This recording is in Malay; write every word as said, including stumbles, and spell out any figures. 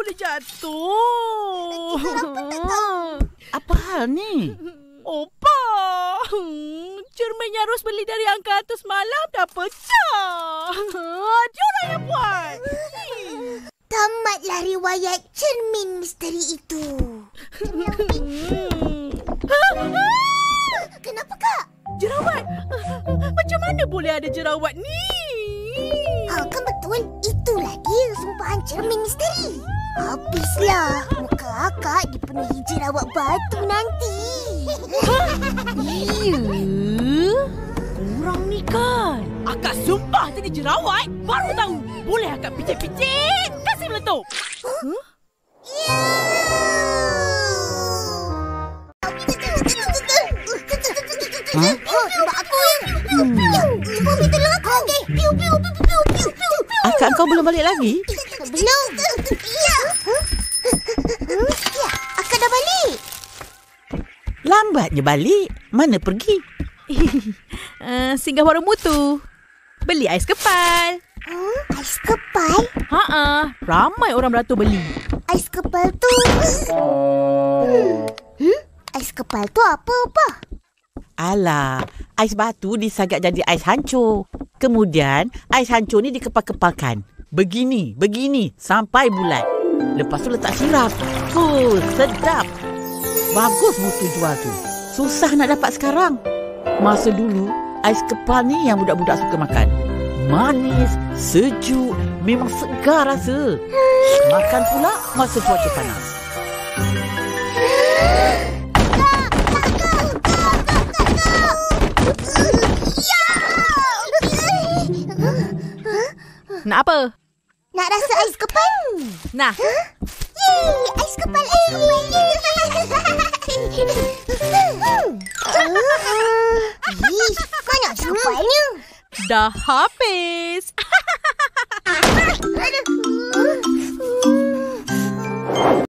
boleh jatuh. Apa hal ni? Opa, hmm, cermin yang Ros beli dari Angkasa semalam dah pecah. Diorang yang buat. Tamatlah riwayat cermin misteri itu. Kenapa, Kak? Jerawat. Macam mana boleh ada jerawat ni? Ha, kan betul. Itulah dia sumpahan cermin misteri. Habislah. Muka akak dipenuhi jerawat batu nanti. Ya? Kurang ni kan. Akak sumpah tadi jerawat. Baru tahu. Boleh akak picit-picit. Kasih meletup. Huh? Ya! Ha? Oh, sebab aku ya. Hmm. Cuba ambil tolong aku. Okey. Piu, piu, piu, piu, piu, piu. Akak kau belum balik lagi? Belum. Ya. Ya, akak dah balik. Lambatnya balik. Mana pergi? uh, singgah warung mutu. Beli ais kepal. Hmm, ais kepal? Ha-ha. Ramai orang beratur beli. Ais kepal tu... Hmm. Hmm? Ais kepal tu apa, Apa? Alah, ais batu disagak jadi ais hancur. Kemudian, ais hancur ni dikepal-kepalkan. Begini, begini, sampai bulat. Lepas tu letak sirap. Oh, sedap. Bagus mutu jual tu. Susah nak dapat sekarang. Masa dulu, ais kepal ni yang budak-budak suka makan. Manis, sejuk, memang segar rasa. Makan pula masa cuaca panas. Nak apa? Nak rasa ais kepal. Nah. Huh? Yeay, ais kepal, ais kepal. Yeay. Ish, mana ais kepalnya? Dah habis.